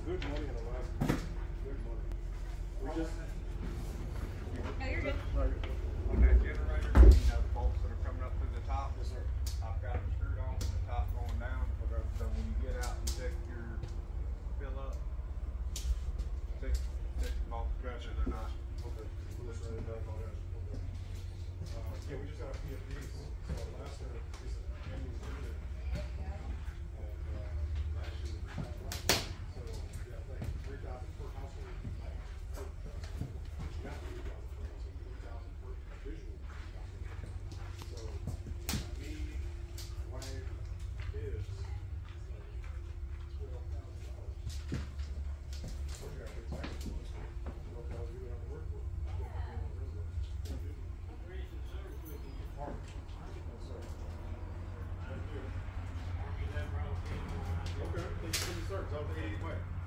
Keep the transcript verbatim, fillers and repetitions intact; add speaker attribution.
Speaker 1: good money in Alaska. Good money. We just.
Speaker 2: No, you're good.
Speaker 3: On that generator, you know, the bolts that are coming up through the top.
Speaker 1: Yes, sir.
Speaker 3: I've got them screwed on from the top going down. So when you get out and check your fill up, check, check the bolts.
Speaker 1: Gotcha.
Speaker 3: They're not.
Speaker 1: Okay. We'll just write it down. Oh, gotcha. Okay. Uh, yeah, we just got a P F Ds. So Alaska is an annual dividend. And uh, last year was three thousand. So yeah, like three thousand per household. Per thousand. You got three thousand per household. Three thousand per individual. So me, wife, kids, twelve thousand dollars. So you got to pay taxes on it. Twelve thousand you don't have to work for. You don't have to pay no resident. Farm. Yes, sir. Thank you. Okay, thank you for the service. I'll take it anyway.